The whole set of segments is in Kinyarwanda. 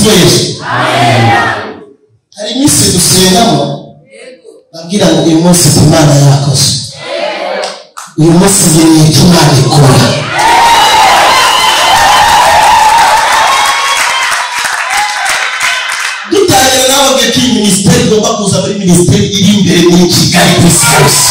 Yesu. Hari iminsi dusengamo babwira ngo uyu munsi Imana yakoze, uyu munsi ngiye Imana ikora. Dutangira nawe ko iyi minisiteri igomba kuza muri minisiteri iri imbere muri Kigali ku isi yose.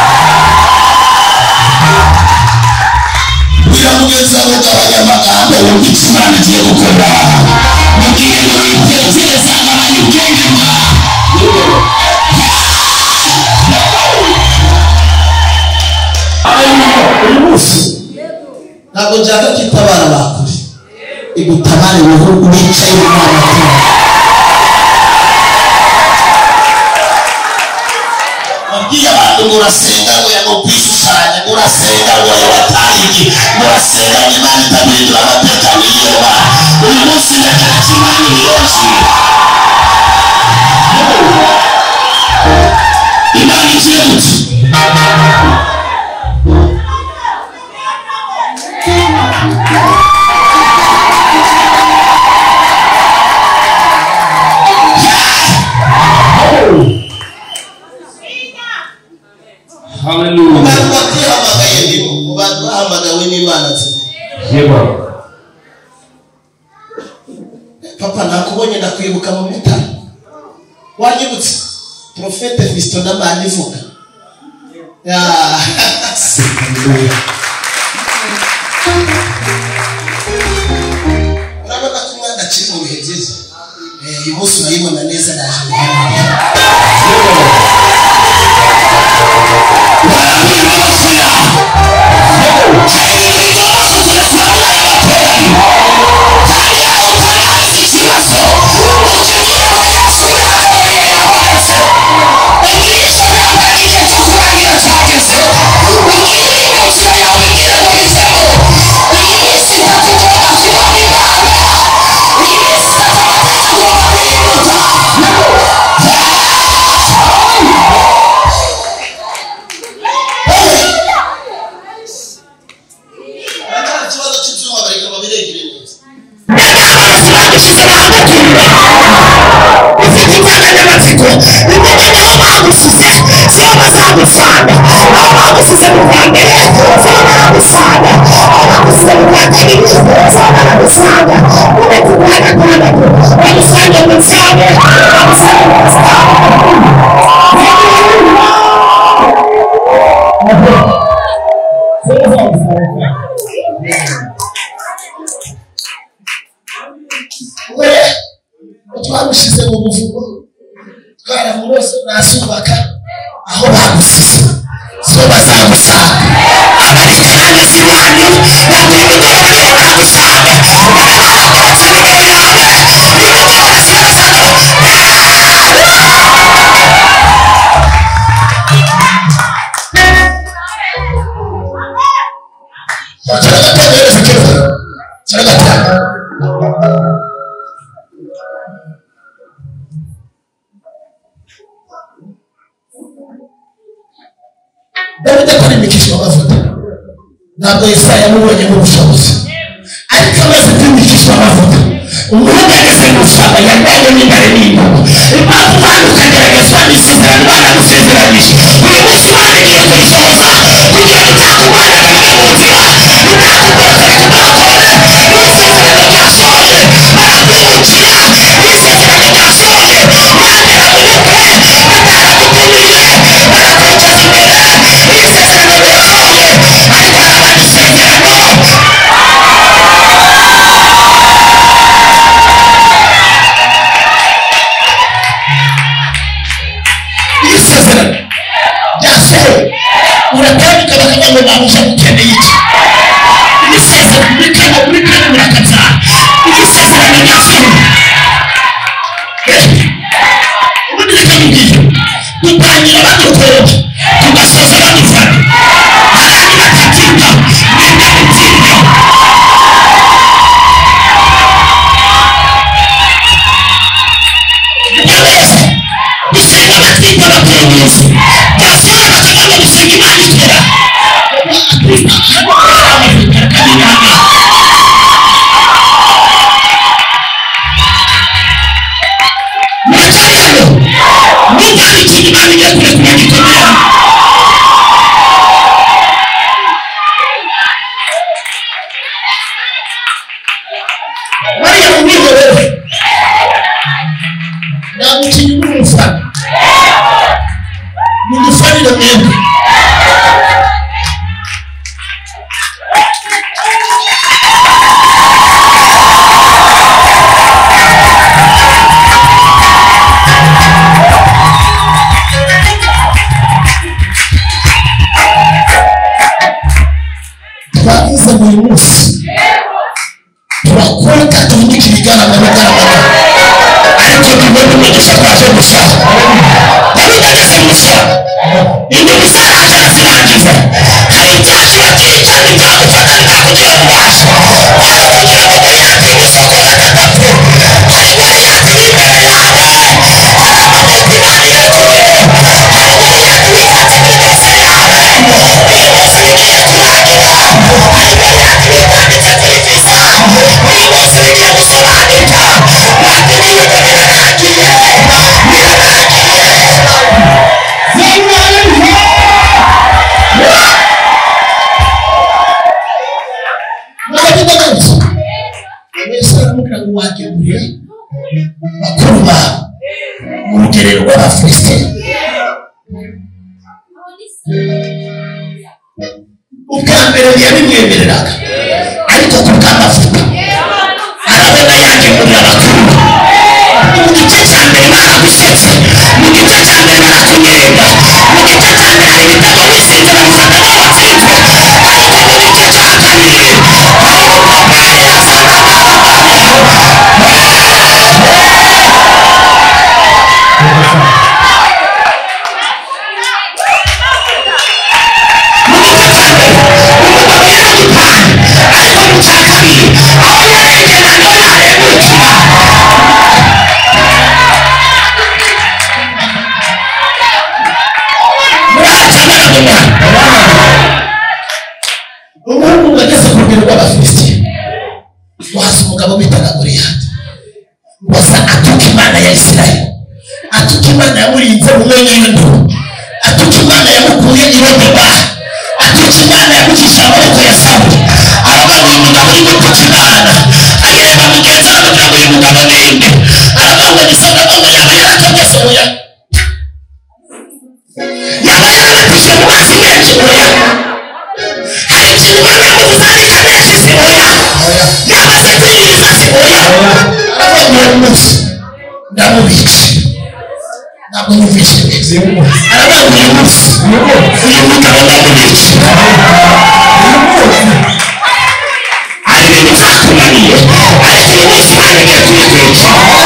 Biramugeza ngo abanyamagambo bumva icyo Imana igiye gukora. Mubwire ngo witekereza nk'abandi ubwenge bwawe. Uyu munsi ntabwo nshaka ko itabara bakure, igutabare wowe wicaye mu matora. Wabwiye abantu ngo urasenga ngo yago kwishushanya, ngo urasenga ngo yabatayiki, ngo urasenga ngo Imana itabirindura amateka wiyeba. Uyu munsi ndakeka ko Imana iyoshi. Imana igiye gute? Hallelujah. Papa nakubonye ndakwibuka mu bitaro. Wanyibutse Profete Fiston n'abandi vuga. Urabona ko umwana akiri mu bihe byiza. Uyu munsi urayibona neza naje twamushize mu buvumo twaramurose nasubaka aho bagusize so bazagusanga abarikana zimani bakwibuka bagusanga Dawidi akora imikisho y'amavuta ntabwo Yesaya yamubonye mu bushobozi ariko amaze kwimikisha amavuta umuntu ageze mu shamba yambaye n'intare n'inyuma impamvu Imana ukageragezwa n'isezerano Imana yagusezeranije uyu munsi Imana igiye kuyisohoza kugira ngo itakugwanaganya mu nzira itakugotera ku makore n'isezerano ryasohoye barakwimukira n'isezerano ryasohoye uragera mu bukwe bataragutumiye barakwicaza imbere n'isezerano ryasohoye ariko harabana isezerano yasohoye uratambuka bakagira ngo nabuze gukeneye iki isezerano muri kane murakazana isezerano ryasohoye ubundi reka mubwire dutangira badukora tugasoza badufana abandi bakabyita mwenda mubyita nyameza gusenga batwita abapererezi byasohora bakagira ngo gusenga Imana ikora imana igiye kurekura gikomeye. Mariya mubwire rero namukinyi n'umufana mudufanire mwebwe twagize buri munsi turakora katumika ibigaragara ariko tubona umugisha twaje gushaka. Dawidi ageze mu ishyamba indimi zaraje zirangiza hari ibyaciro byinshi cyane byagufata bitakugira ububasha wari kugira ngo Goliyati y'isoko ya gatatu hari Goliyati w'imbere yawe aravuga ati imana iraguye hari Goliyati w'icyatsi n'imbese yawe uyu munsi bigiye kurangira hari Goliyati witambitse kuri visa uyu munsi bigiye gusobanuka wati n'ibintu birarangiye wagemuriye bakuru bawe mu rugerero rw'Abafilisitiya. Ubwa mbere ntiyabimwemereraga ariko kubw'amavuta arabona yagemurira abakuru. Mu gice cya mbere baragusetse, mu gice cya mbere barakunyenga, mu gice cya mbere hari ibitego bisinze bagufata nk'uwatsinzwe, ariko mu gice cya kabiri hari umupapa yazaga umuntu ugeze ku rugero rw'Abafilisitiya. Waza umugabo bitaga Goliyati wasa atuka imana ya Isirayeli, atuka imana yamurinze mu mwenyendo, atuka imana yamukuye irodeba, atuka imana yamukisha amaboko ya Sawuli. Aravuga uyu mugabo uri gutuka imana, areba mugenzi aravuga ngo uyu mugabo ni inde, aravuga ngo ni Sawuli, ngo yaba yaratogeze oya, yaba yarabatije mu mazi menshi oya, hari ikintu imana yamubuze ariko anesheje oya, yamaze kwiyiriza si oya. Aravuga ngo uyu munsi ndamubice ntabwo numvise neza. Aravuga ngo uyu munsi uyu mugabo ndamubice. Hari ibintu byakunaniye ariko uyu munsi imana igiye kubikwica.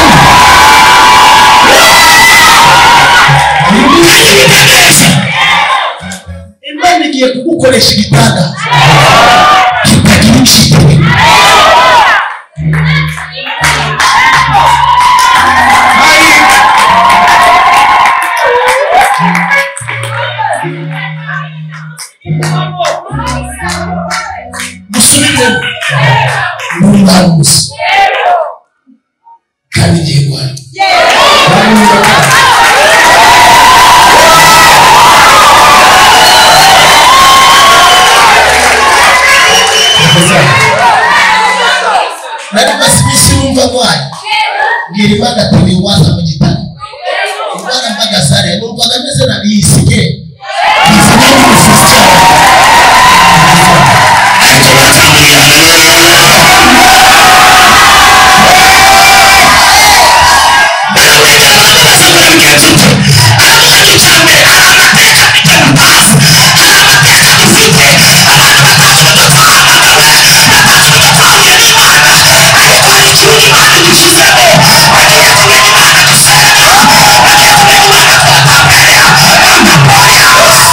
Imana igiye kugukoresha igitanda kitagira icitwe. Musubire muri bamuzi kandi igihe guhana nari maze iminsi numva rwaye mbwira Imana ati wiwaza mu gitabo Imana mbagazare numvaga meze nabi yisige yisige n'umufuzi cyane ariko batambwira baramwegera baramubaza ngo bigenze ute. Aravuga ngo icya mbere hari amateka mfite mutazi, hari amateka dufite abantu batazi uko twahamagawe, batazi uko twahuye n'Imana, ariko hari ikintu Imana idushyizemo. Bagiye kumenya Imana dusenga, bagiye kumenya Imana twatamberera amapori yose.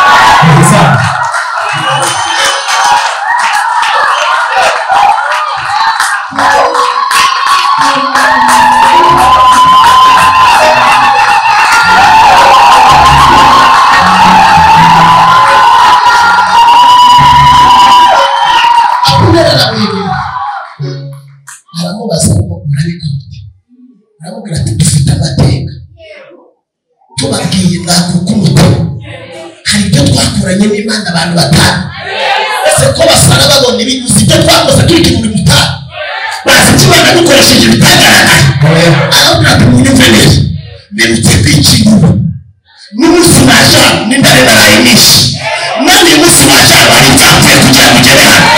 Aramubaza ngo urabikora ute? Aramubwira ati dufite amateka tubabwira nababwiye nakuka umutima hari ibyo twakoranye n'Imana abantu batanu ese ko basara babona ibintu ibyo twakoze turi muri mutano bazi kibana dukoresheje ibitagaragaye arabura kumwumva neza nemutse kwikinura n'umunsi naje n'indare naraye nishi nani umunsi naje bari nzapfuye kugira ngo ugere hano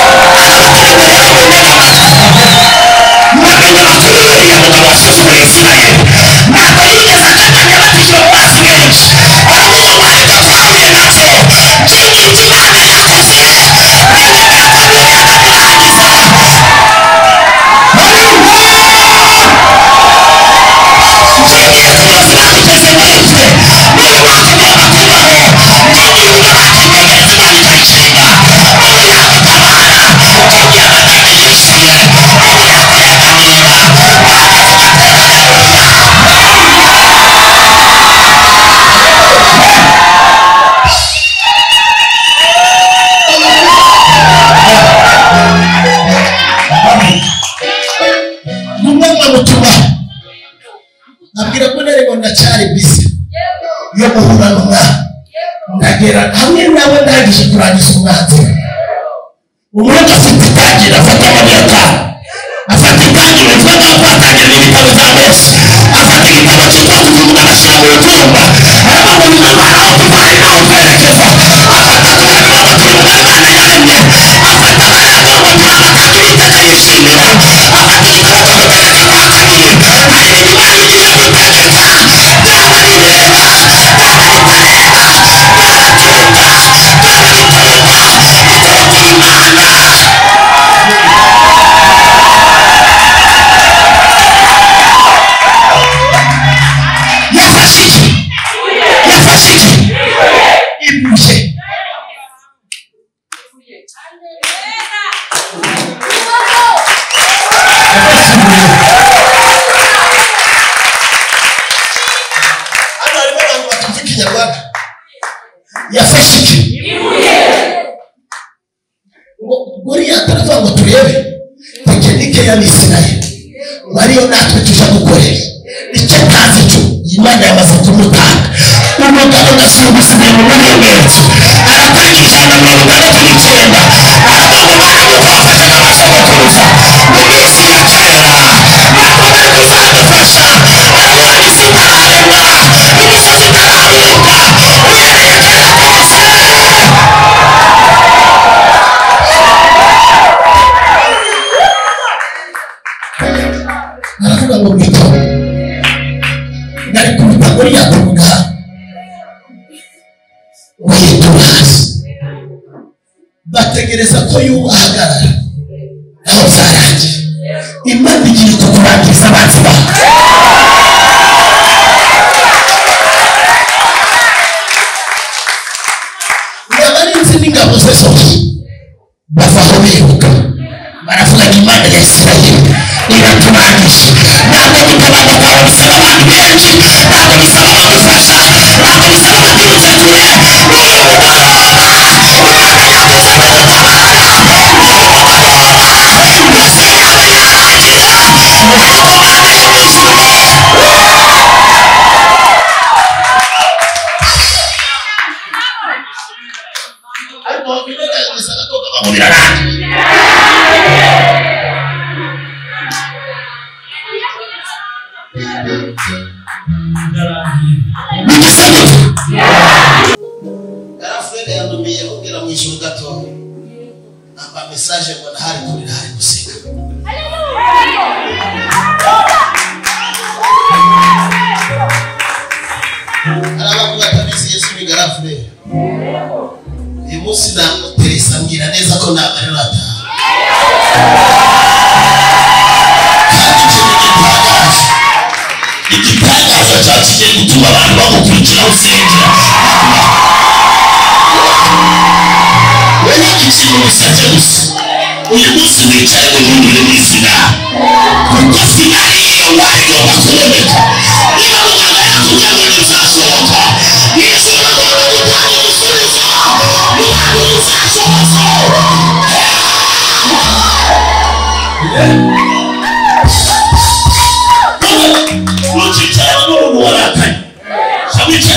mwakanya baturiye mugabo wasize muri Isirayeli ntabwo yigeze akanyanya batije mu mazi menshi aravuga ngo ariko twahuye nabyo by'ibintu Imana yakoze birebera ko birenga birangiza abwira ko nari ngo ndacyari bisi yo guhura n'umwana ndagera hamwe nawe ndangije kurangiza umwanzuro umuntu afite itangira afata amabiyata afata itangira bivuga ko atangira n'ibitabo bya Mose afata igitabo cyitwa kuvuga agashyira mu cyumba aravuga ngo nyamara aho kuva ari naho twerekeza afata kubera ko turi mu Imana yaremye afata amarembo ngo turabatagira iteka yishimira afata igitabo cyo gutegeka kwa kabiri hari ibintu Imana igiye gutegeka byaba ari bireba byaba bitareba byaba bitinda byaba bitinda bitumvira Imana yafashe iki ibuye yafashe iki buriya turavuga ngo turebe tekinike y'Abisirayeli ariyo natwe tujya gukorera icyo tazi cyo Imana yamaze kumutanga umugabo gasubiza ibintu muri mezi aratanga 169 aravuga baramuka bafashe n'abasogokuruza mu minsi ya kera ntabwo bari kuzadufasha aravuga isi itararemwa imisozi itarahinga uhereye kera kose aravuga ngo mwito nari kubita muri yatunga witura hasi bategereza ko yubahagarara aho byarangiye Imana igiye kukurangiza abanzi bawe n'abarinzi n'ingabo ze zose bavaho biruka baravuga ngo Imana ya Isirayeli iraturangije ntabwo gutabara kwawe bisaba abantu benshi ntabwo bisaba abagufasha ntabwo bisaba abaturutse kure n'uyu mugoroba Imana yavuze ko gutabara n'uyu mugoroba mbese yaba yarangira ntabwo Imana yamuzuye ariko bigaragaza ko baba birarangiye Garafrede yandumiye kugira mu ijuru gato amba message ngo hari kurira hari guseka arabavuga tabisi Yesu ni Garafrede uyu munsi namuteresa mbwira neza ko nabari rata igitangaza cyakigiye gutuma abantu bamukurikira usengera wewe ikintu musatse gusa uyu munsi wicaye guhindura izina kuko finali iyo wayo bakuboneka niba muganga yakubwira ngo ntizashoboka Yesu agomba gutanga ibisubizo ntabwo bizashoboka Muchichana n'umuntu warakanye Sabicha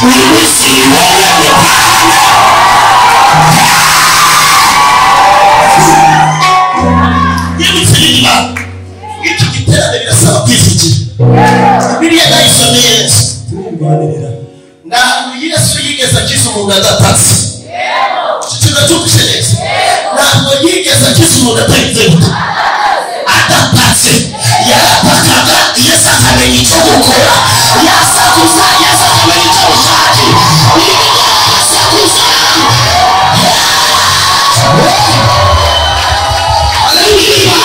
uyu munsi wowe gutanga y'ibitsirima icyo giterane birasaba kwivugira Bibiliya nayisomeye Yesu ntabwo Yesu yigeze akiza umuntu adatatse kikiza cyumvishe neza ntabwo yigeze akiza umuntu atagize gute adatatse yaratakaga Yesu akamenya icyo gukora yasakuza Yesu akamenya icyo gushaka yasakuza Haleluya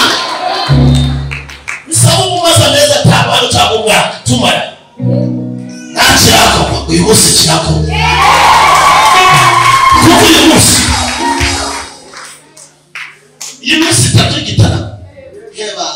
bisaba umumaza neza cyangwa cyangwa tumara ntakirako uyu munsi kirako kuko uyu munsi itatu gitara heba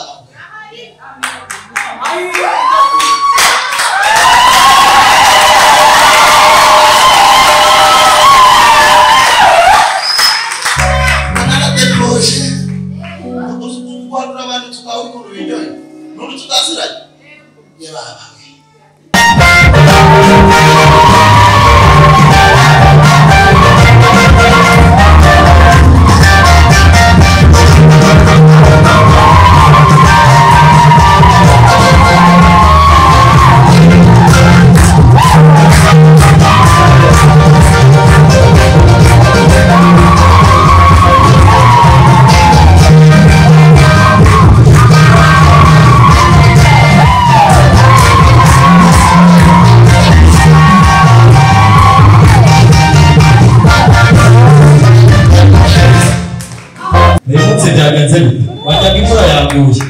wajyaga imvura yaguye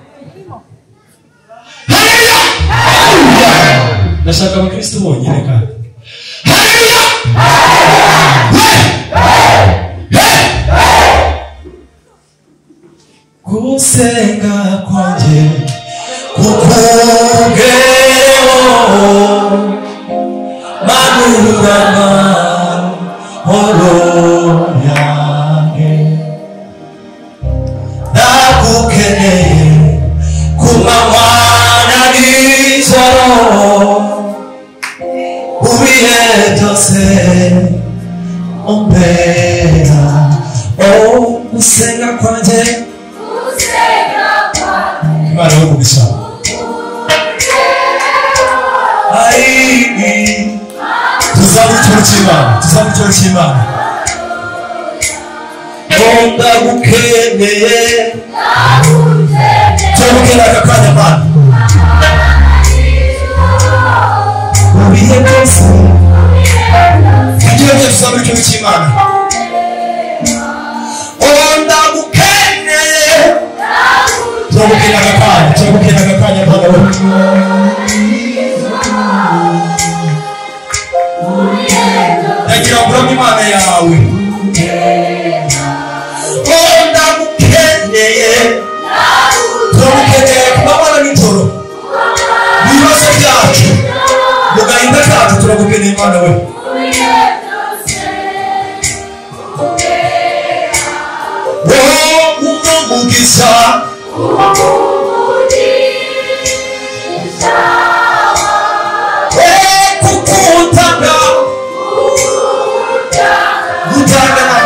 ndashaka abakristo bonyine kandi gusenga kwanjye kukugeho manurana horo yange nagukeneye kumanywa na nijoro ubihe byose umbera gusenga kwanjye Imana yo kubisha tuzamucyura cy'Imana ndagukeneye turabukera aka kanya Mana ubihe byose ibyo byose tuzamucyura cy'Imana ndagukeneye turabukera aka kanya Mana ndagira ngo uramye Imana yawe ndagukeneye turagukeneye kumabara nijoro mu bibazo byacu mu gahinda kacu turagukeneye Imana we umugisha gutanga